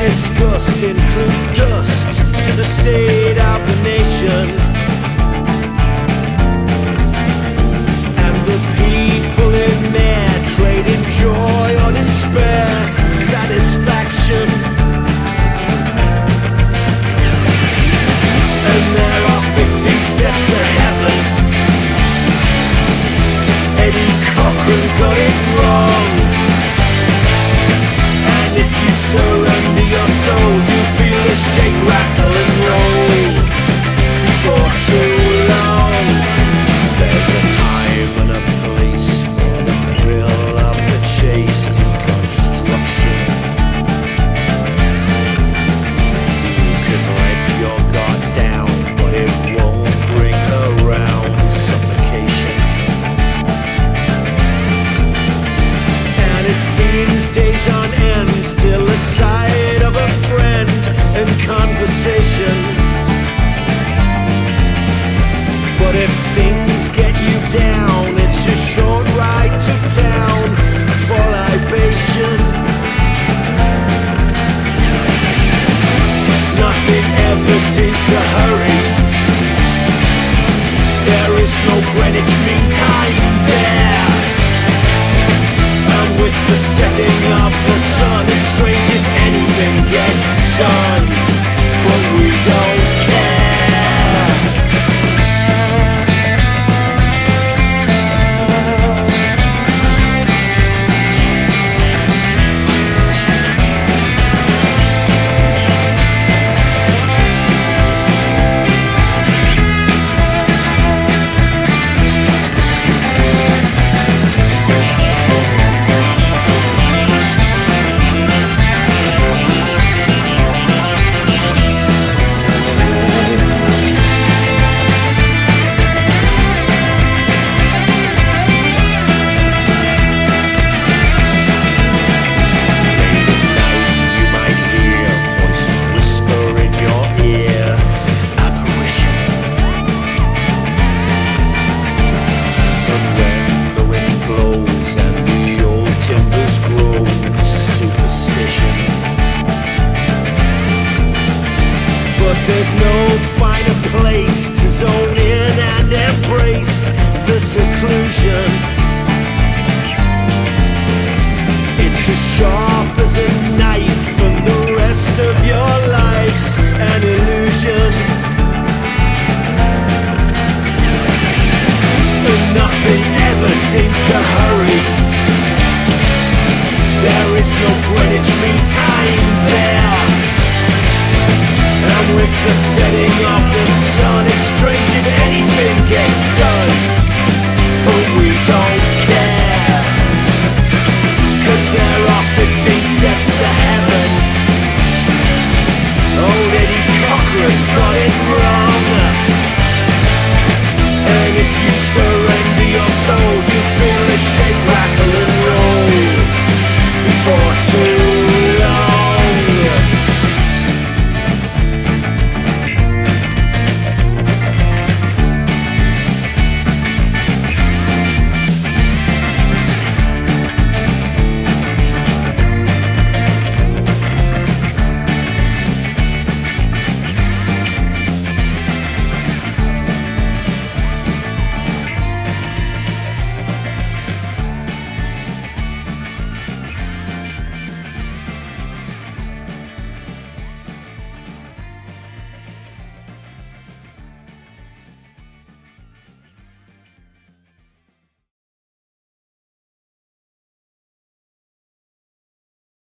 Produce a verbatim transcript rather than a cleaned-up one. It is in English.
disgust include dust to the state of the nation. And the people in there trading joy or despair, satisfaction. And there are fifteen steps to heaven. Eddie Cochran got it wrong. And if you surrender your soul, you feel the shake, rattle and roll for too long. There's a time and a place for the thrill of the chase, deconstruction. You can let your guard down, but it won't bring around suffocation. And it seems days on end till the sight of a friend and conversation. But if things get you down, it's a short ride to town for libation. Nothing ever seems to hurry. There is no Greenwich Mean Time there. And with the setting of the sun, it's strange if anything gets done, but we don't care. There's no finer place to zone in and embrace the seclusion. It's as sharp as a knife, and the rest of your life's an illusion. And nothing ever seems to hurry. There is no Greenwich Mean Time there. And with the setting of the sun, it's strange if anything gets done, but we don't care. Cause there are fifteen steps to heaven. Old Eddie Cochran got it wrong. And if you surrender your soul, you feel the shake, rattle